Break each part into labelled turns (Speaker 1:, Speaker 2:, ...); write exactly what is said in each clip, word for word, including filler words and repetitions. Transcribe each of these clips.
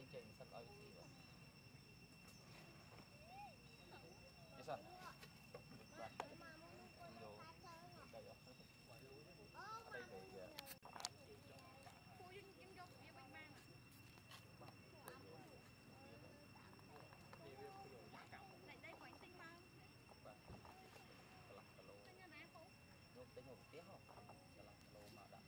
Speaker 1: chơi sân ơi gì vậy cái sân đây rồi đây rồi ở đây thì tính một tiếng không sẽ là lô mà đã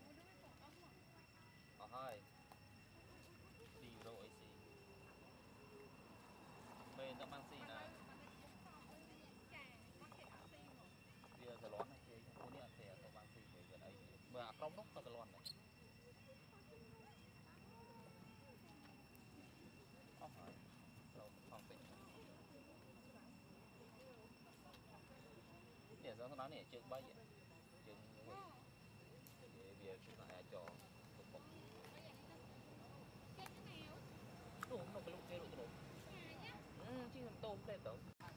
Speaker 1: ở hai đi rồi gì bên đã mang gì này bây giờ lón này thì muốn đi ăn thì tôi mang gì về gần đây mà không đốc tôi lón này không phải rồi không phải để cho nó này chưa bay vậy chừng để bây giờ chúng ta cho một bọc đủ nó cái lúc kia đủ đủ ừ chứ làm tôm đây tưởng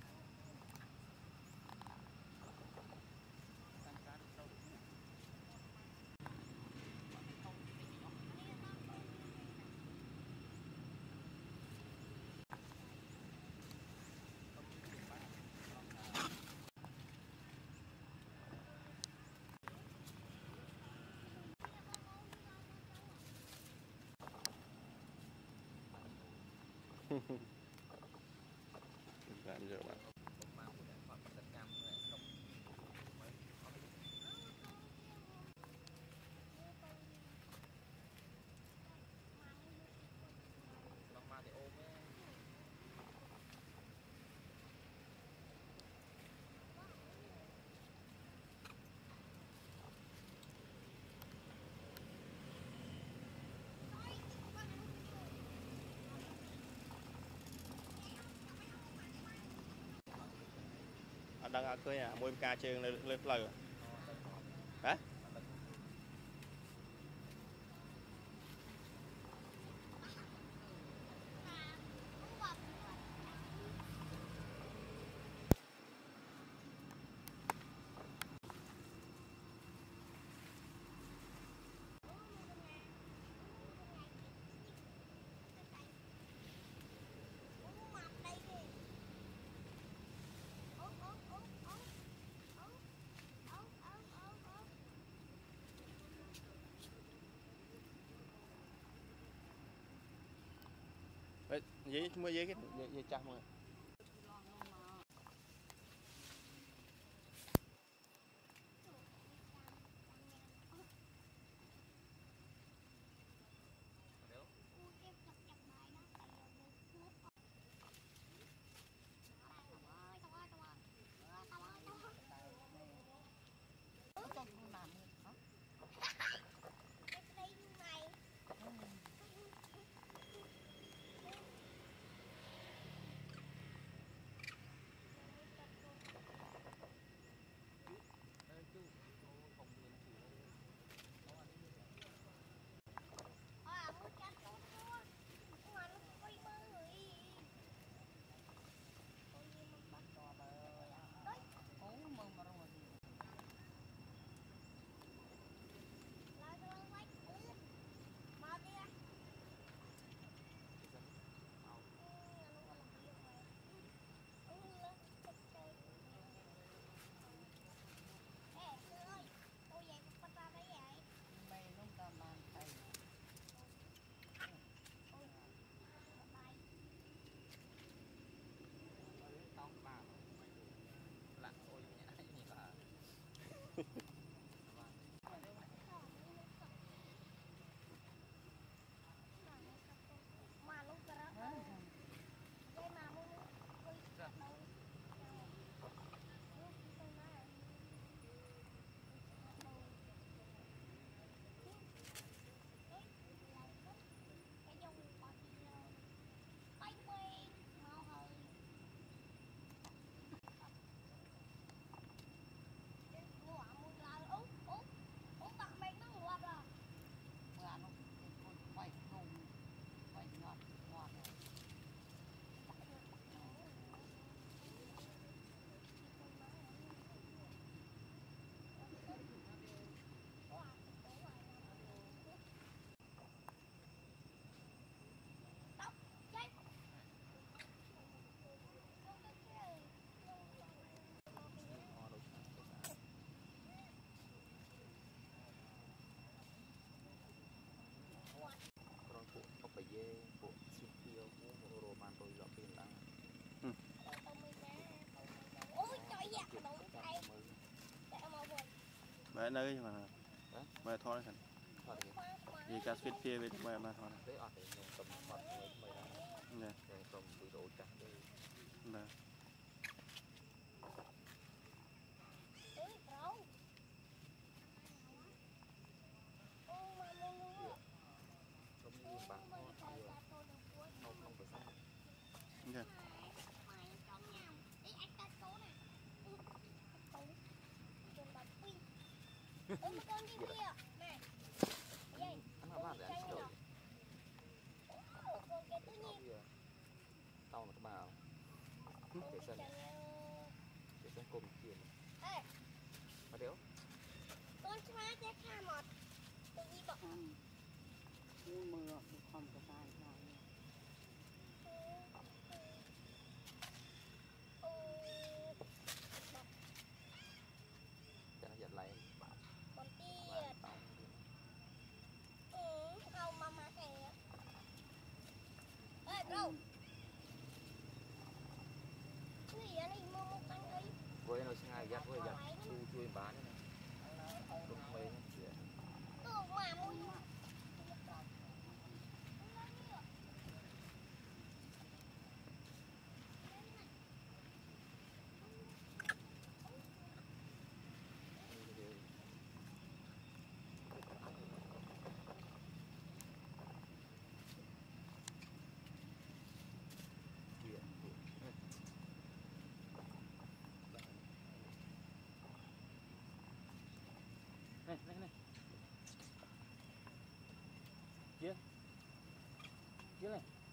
Speaker 2: làm giờ bạn
Speaker 1: thì ôm ấy.
Speaker 2: anh đang ở cưới à mua em ca trường lên lên lờ hả giấy mua giấy cái giấy trăm rồi Mẹ nơi mà mẹ thôi thành
Speaker 1: Thật thì
Speaker 2: vì cá sấu phía về mẹ mà thôi
Speaker 1: đấy ở đây mình cầm mặt mới mới
Speaker 2: nè
Speaker 1: đây cầm bụi đồ trắng đây
Speaker 2: nè
Speaker 1: cầm như bạc thôi không không phải sao
Speaker 2: nè
Speaker 1: anh làm bạn để anh đổi tao là cái bào để sân để sân cùng tiền mà đéo
Speaker 3: con chó chết ha một tự nhiên bọc
Speaker 4: nhưng mưa không có sai sao
Speaker 1: cho nó giật lại
Speaker 3: con tiệt
Speaker 1: và tao
Speaker 3: ừ không mama kìa ê bro cái gì vậy mua một canh ấy
Speaker 1: với nó ngay giặt với giặt chu chui bán này đúng mấy chuyện
Speaker 3: ừ mà mua
Speaker 1: này này này kia kia này